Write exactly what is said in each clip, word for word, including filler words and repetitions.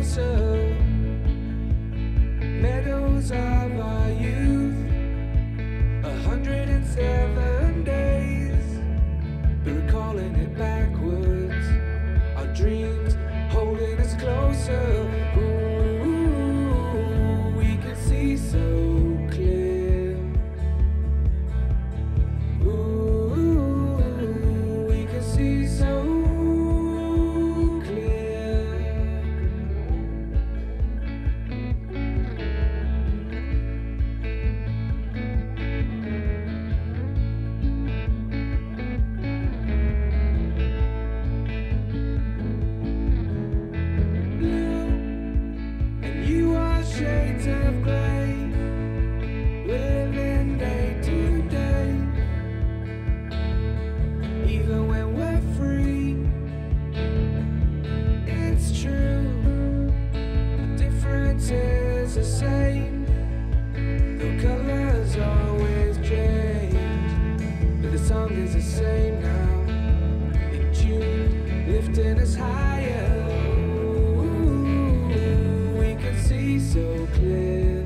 closer. Meadows of our youth, a hundred and seven days, but recalling it backwards. Our dreams holding us closer. Ooh, we can see so clear. Ooh, we can see so clear. Blue, and you are shades of grey, living day to day. Even when we're free, it's true. The difference is the same. The colors always change, but the song is the same now. In June, lifting us higher. Ooh, we can see so clear.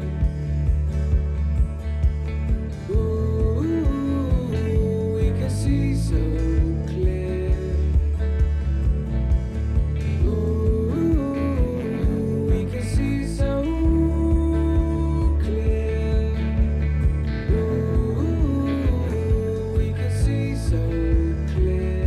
Ooh, we can see so clear. Ooh, we can see so clear. Ooh, we can see so clear.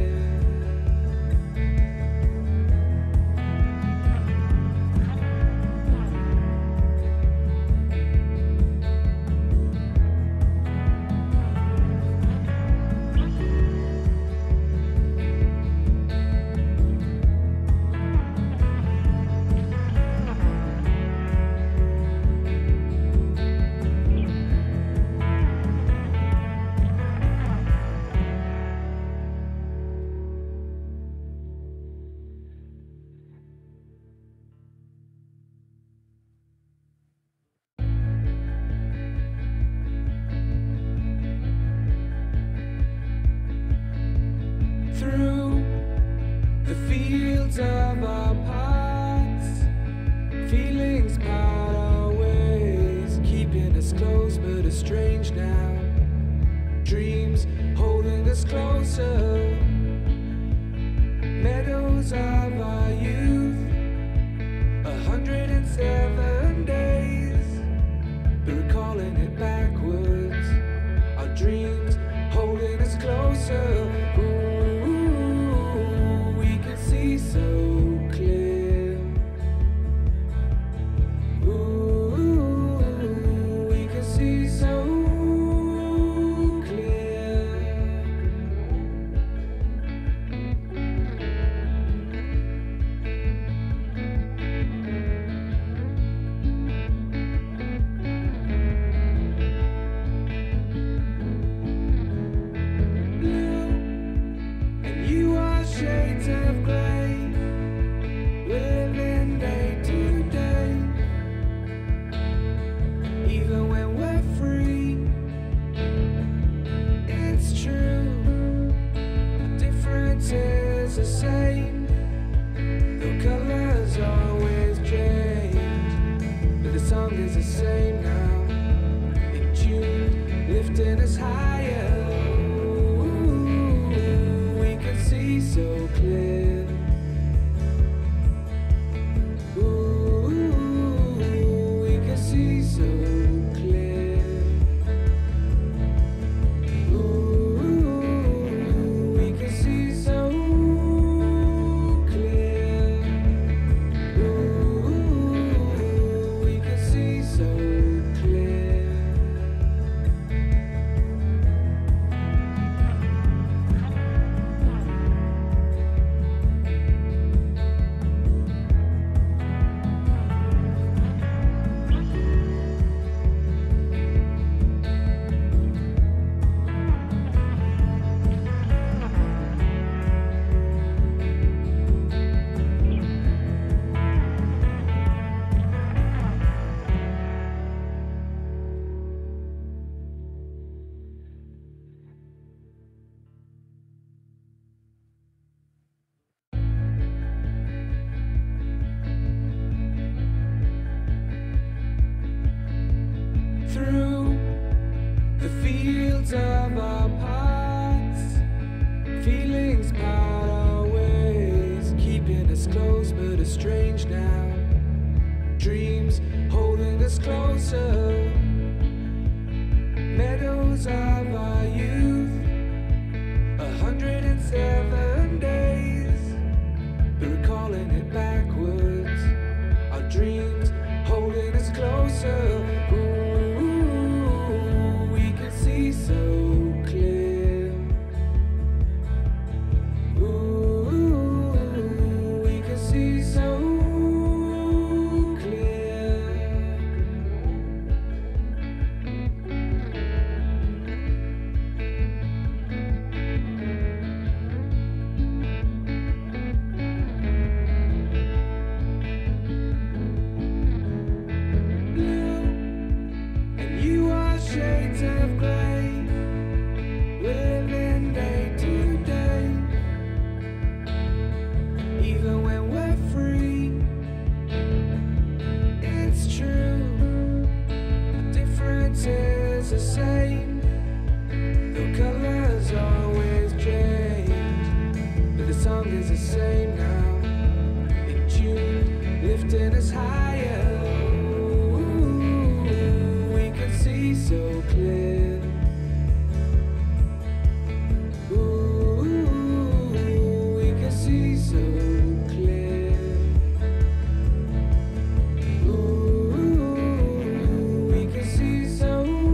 Through the fields of our paths, feelings part our ways, keeping us close but estranged now. Dreams holding us closer. Meadows of our youth, a hundred and seven days, but recalling it backwards. Our dreams holding us closer. Ooh, we can see so clear. Ooh, we can see so clear. Blue, Feelings part our ways, keeping us close but estranged now. Dreams holding us closer, meadows of our youth. A hundred and seven days, but recalling it backwards. Our dreams holding us closer. Ooh, we can see so clear. Ooh, we can see so clear. Blue, and you are shades of gray, living day to day. Even when we're free, it's true. The difference is the same. The colors always change, but the song is the same now. In June, lifting us higher. Ooh, we can see so clear. Ooh, we can see so clear. Ooh, we can see so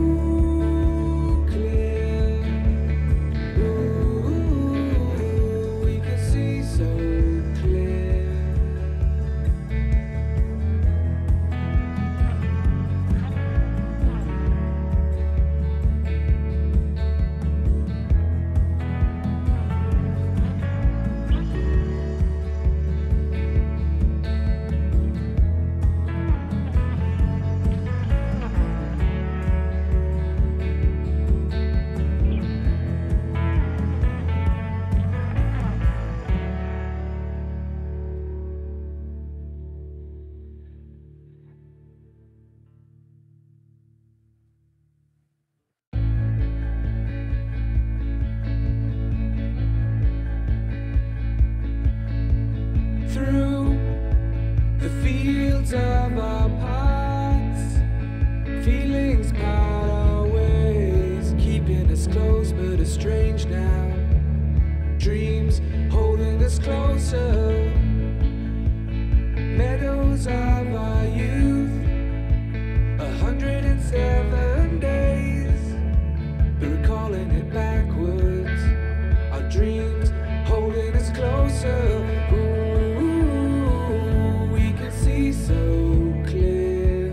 clear. Ooh, we can see so clear. Through the fields of our paths, feelings part our ways, keeping us close but estranged now. Dreams holding us closer, meadows of our youth. A hundred and seven days, but recalling it backwards. Our dreams holding us closer. Ooh, we can see so clear.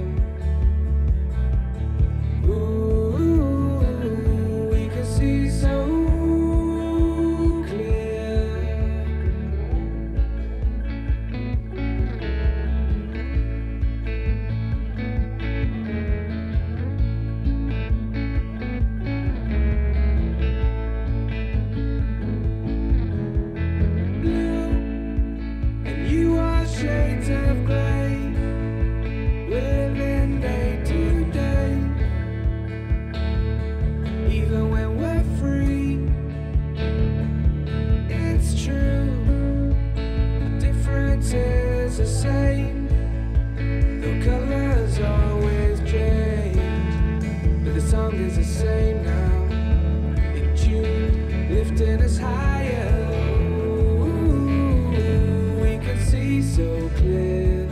Ooh, we can see so clear. Blue, and you are shades of gray, living day to day. Even when we're free, it's true. The difference is the same. The colors always change, but the song is the same now. In June, lifting us higher. Ooh, we can see so clear.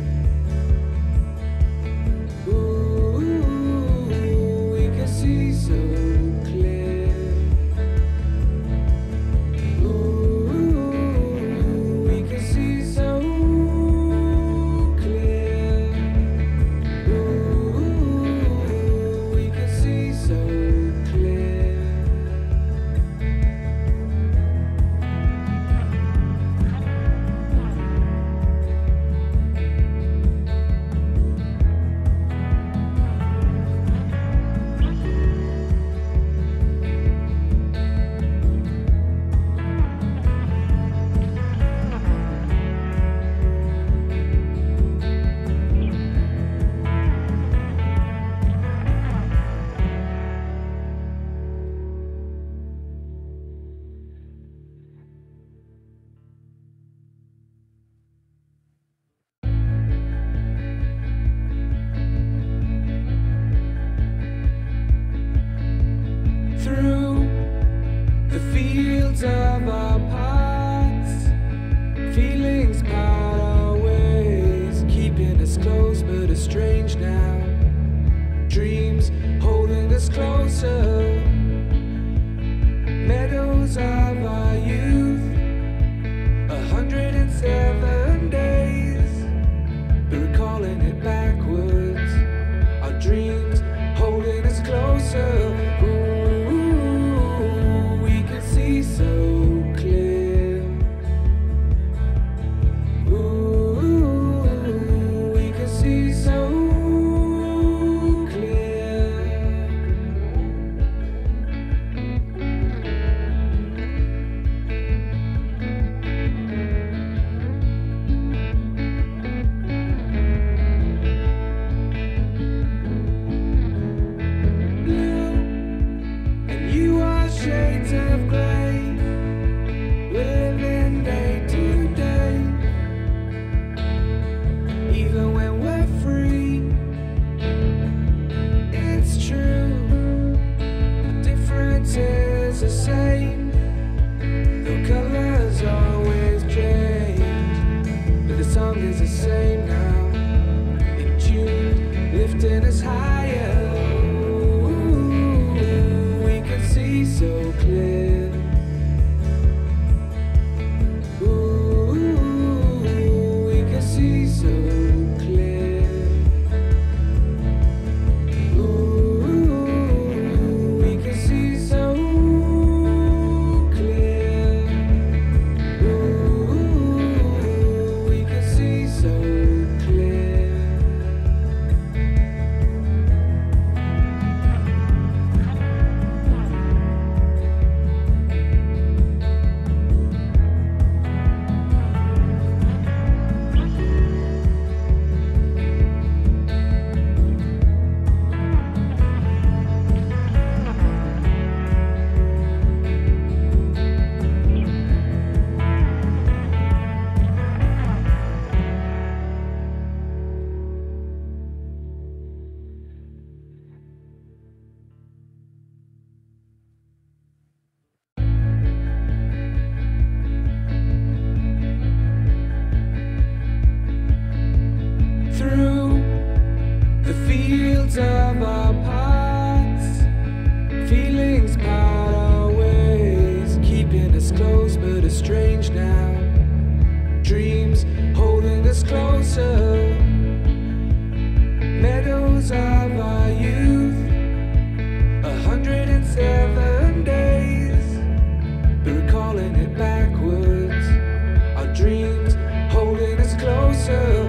Ooh, we can see so clear. Ooh, we can see so clear. Ooh, we can see so clear. closer. Meadows of our youth, a hundred and seven days, but recalling it backwards. Our dreams holding us closer. Ooh, we can see so clear. Ooh, we can see so shades of grey, living day to day. Even when we're free, it's true. The difference is the same. The colors always change, but the song is the same now. In June, lifting us higher. So clear. Ooh, we can see so clear. Ooh, we can see so clear. Ooh, we can see so clear. Through the fields of our paths, feelings part our ways, keeping us close but estranged now. Dreams holding us closer. Meadows of our youth, a hundred and seven days, but recalling it backwards. Our dreams holding us closer.